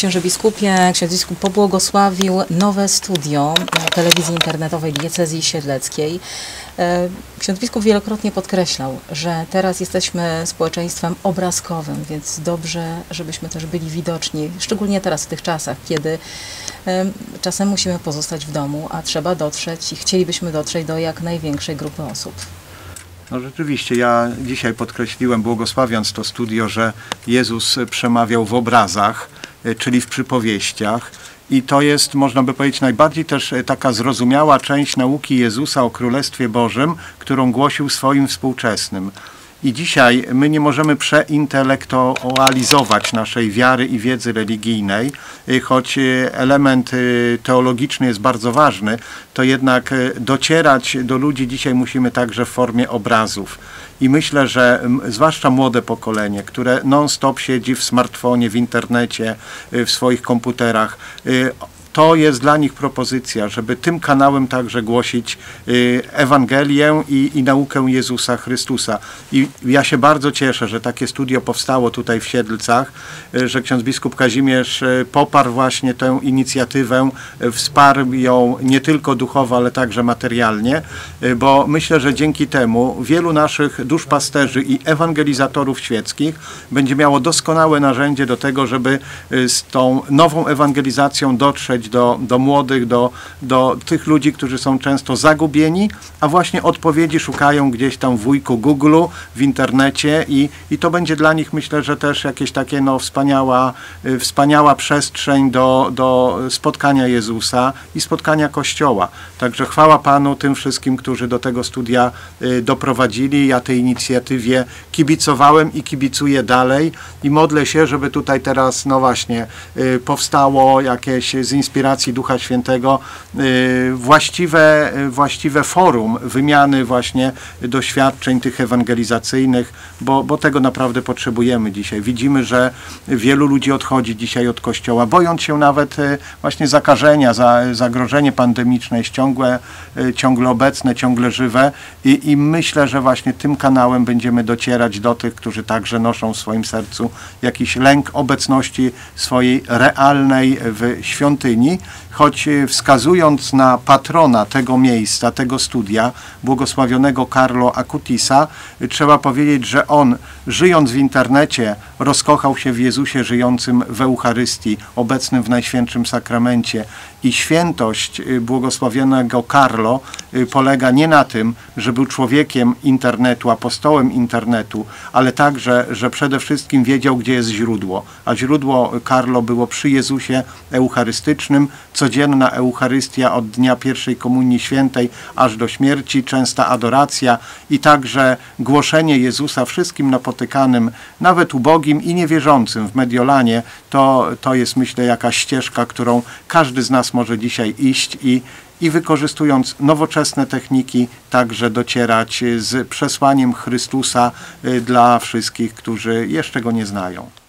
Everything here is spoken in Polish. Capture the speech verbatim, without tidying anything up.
księże biskupie, ksiądz biskup pobłogosławił nowe studio telewizji internetowej diecezji siedleckiej. Ksiądz biskup wielokrotnie podkreślał, że teraz jesteśmy społeczeństwem obrazkowym, więc dobrze, żebyśmy też byli widoczni, szczególnie teraz w tych czasach, kiedy czasem musimy pozostać w domu, a trzeba dotrzeć i chcielibyśmy dotrzeć do jak największej grupy osób. No rzeczywiście, ja dzisiaj podkreśliłem, błogosławiąc to studio, że Jezus przemawiał w obrazach, czyli w przypowieściach. I to jest, można by powiedzieć, najbardziej też taka zrozumiała część nauki Jezusa o Królestwie Bożym, którą głosił swoim współczesnym. I dzisiaj my nie możemy przeintelektualizować naszej wiary i wiedzy religijnej, choć element teologiczny jest bardzo ważny, to jednak docierać do ludzi dzisiaj musimy także w formie obrazów. I myślę, że zwłaszcza młode pokolenie, które non-stop siedzi w smartfonie, w internecie, w swoich komputerach, to jest dla nich propozycja, żeby tym kanałem także głosić Ewangelię i, i naukę Jezusa Chrystusa. I ja się bardzo cieszę, że takie studio powstało tutaj w Siedlcach, że ksiądz biskup Kazimierz poparł właśnie tę inicjatywę, wsparł ją nie tylko duchowo, ale także materialnie, bo myślę, że dzięki temu wielu naszych duszpasterzy i ewangelizatorów świeckich będzie miało doskonałe narzędzie do tego, żeby z tą nową ewangelizacją dotrzeć Do, do młodych, do, do tych ludzi, którzy są często zagubieni, a właśnie odpowiedzi szukają gdzieś tam w wujku Google'u, w internecie i, i to będzie dla nich, myślę, że też jakieś takie no, wspaniała, y, wspaniała przestrzeń do, do spotkania Jezusa i spotkania Kościoła. Także chwała Panu tym wszystkim, którzy do tego studia y, doprowadzili. Ja tej inicjatywie kibicowałem i kibicuję dalej i modlę się, żeby tutaj teraz, no właśnie, y, powstało jakieś z inspiracji Ducha Świętego y, właściwe, właściwe forum wymiany właśnie doświadczeń tych ewangelizacyjnych, bo, bo tego naprawdę potrzebujemy dzisiaj. Widzimy, że wielu ludzi odchodzi dzisiaj od Kościoła, bojąc się nawet y, właśnie zakażenia, za, zagrożenie pandemiczne jest ciągle, y, ciągle obecne, ciągle żywe i, i myślę, że właśnie tym kanałem będziemy docierać do tych, którzy także noszą w swoim sercu jakiś lęk obecności swojej realnej w świątyni, choć wskazując na patrona tego miejsca, tego studia, błogosławionego Carlo Acutisa, trzeba powiedzieć, że on, żyjąc w internecie, rozkochał się w Jezusie żyjącym w Eucharystii, obecnym w Najświętszym Sakramencie. I świętość błogosławionego Carlo polega nie na tym, że był człowiekiem internetu, apostołem internetu, ale także, że przede wszystkim wiedział, gdzie jest źródło. A źródło Carlo było przy Jezusie eucharystycznym, codzienna Eucharystia od dnia pierwszej Komunii Świętej aż do śmierci, częsta adoracja i także głoszenie Jezusa wszystkim napotykanym, nawet ubogim i niewierzącym w Mediolanie, to, to jest, myślę, jakaś ścieżka, którą każdy z nas może dzisiaj iść i, i wykorzystując nowoczesne techniki także docierać z przesłaniem Chrystusa dla wszystkich, którzy jeszcze Go nie znają.